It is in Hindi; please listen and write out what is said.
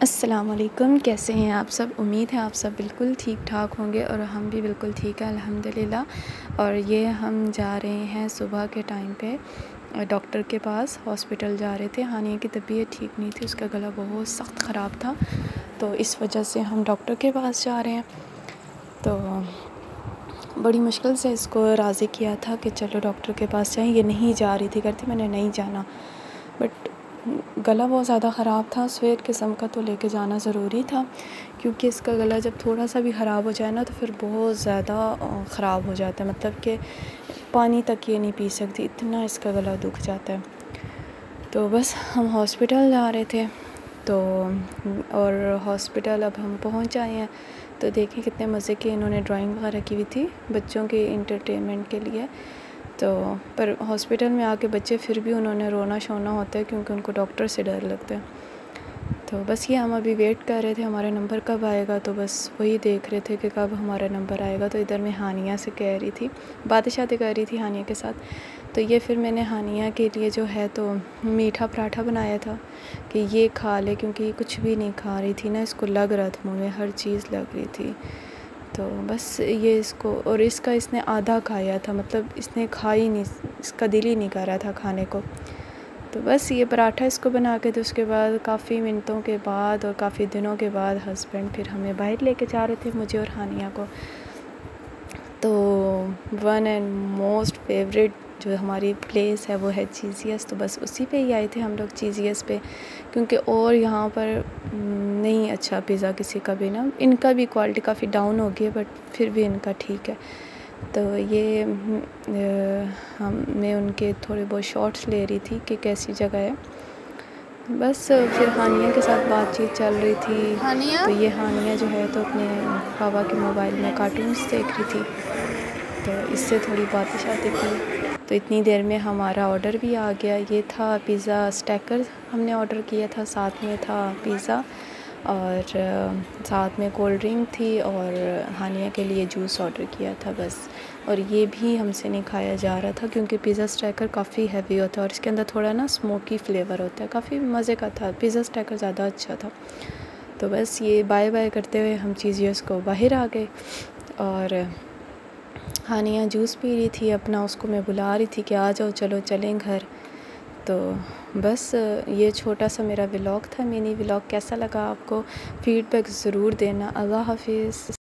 अस्सलाम वालेकुम, कैसे हैं आप सब। उम्मीद है आप सब बिल्कुल ठीक ठाक होंगे और हम भी बिल्कुल ठीक है अल्हम्दुलिल्लाह। और ये हम जा रहे हैं सुबह के टाइम पे डॉक्टर के पास, हॉस्पिटल जा रहे थे। हानिया की तबीयत ठीक नहीं थी, उसका गला बहुत सख्त ख़राब था, तो इस वजह से हम डॉक्टर के पास जा रहे हैं। तो बड़ी मुश्किल से इसको राज़ी किया था कि चलो डॉक्टर के पास जाएं। ये नहीं जा रही थी, कहती मैंने नहीं जाना, बट गला बहुत ज़्यादा ख़राब था। स्वेट किस्म का तो लेके जाना ज़रूरी था, क्योंकि इसका गला जब थोड़ा सा भी ख़राब हो जाए ना तो फिर बहुत ज़्यादा ख़राब हो जाता है, मतलब कि पानी तक ये नहीं पी सकती, इतना इसका गला दुख जाता है। तो बस हम हॉस्पिटल जा रहे थे, तो और हॉस्पिटल अब हम पहुंच आए हैं। तो देखें कितने मज़े की इन्होंने ड्राइंग वगैरह की हुई थी बच्चों के इंटरटेनमेंट के लिए। तो पर हॉस्पिटल में आके बच्चे फिर भी उन्होंने रोना शोना होता है, क्योंकि उनको डॉक्टर से डर लगता है। तो बस ये हम अभी वेट कर रहे थे हमारा नंबर कब आएगा, तो बस वही देख रहे थे कि कब हमारा नंबर आएगा। तो इधर मैं हानिया से कह रही थी, बातें शातें कर रही थी हानिया के साथ। तो ये फिर मैंने हानिया के लिए जो है तो मीठा पराठा बनाया था कि ये खा ले, क्योंकि ये कुछ भी नहीं खा रही थी ना, इसको लग रहा था मुँह में हर चीज़ लग रही थी। तो बस ये इसको, और इसका इसने आधा खाया था, मतलब इसने खा ही नहीं, इसका दिल ही नहीं कर रहा था खाने को। तो बस ये पराठा इसको बना के, तो उसके बाद काफ़ी मिनटों के बाद और काफ़ी दिनों के बाद हस्बैंड फिर हमें बाहर लेके जा रहे थे, मुझे और हानिया को। तो वन एंड मोस्ट फेवरेट जो हमारी प्लेस है वो है चीज़ियस। तो बस उसी पे ही आए थे हम लोग, चीज़ियस पे, क्योंकि और यहाँ पर नहीं अच्छा पिज़्ज़ा किसी का भी ना, इनका भी क्वालिटी काफ़ी डाउन हो गई है, बट फिर भी इनका ठीक है। तो ये मैं उनके थोड़े बहुत शॉट्स ले रही थी कि कैसी जगह है। बस फिर हानिया के साथ बातचीत चल रही थी। तो ये हानिया जो है तो अपने पापा के मोबाइल में कार्टून्स देख रही थी, तो इससे थोड़ी बातें शातें की। तो इतनी देर में हमारा ऑर्डर भी आ गया। ये था पिज़्ज़ा स्टैकर हमने ऑर्डर किया था, साथ में था पिज़्ज़ा और साथ में कोल्ड ड्रिंक थी, और हानिया के लिए जूस ऑर्डर किया था बस। और ये भी हमसे नहीं खाया जा रहा था, क्योंकि पिज़्ज़ा स्टैकर काफ़ी हैवी होता है और इसके अंदर थोड़ा ना स्मोकी फ्लेवर होता है, काफ़ी मज़े का था। पिज़्ज़ा स्टैकर ज़्यादा अच्छा था। तो बस ये बाय बाय करते हुए हम चीज़ियस को बाहर आ गए, और हानिया जूस पी रही थी अपना, उसको मैं बुला रही थी कि आ जाओ चलो चलें घर। तो बस ये छोटा सा मेरा व्लॉग था, मिनी व्लॉग। कैसा लगा आपको, फ़ीडबैक ज़रूर देना। अल्लाह हाफ़िज़।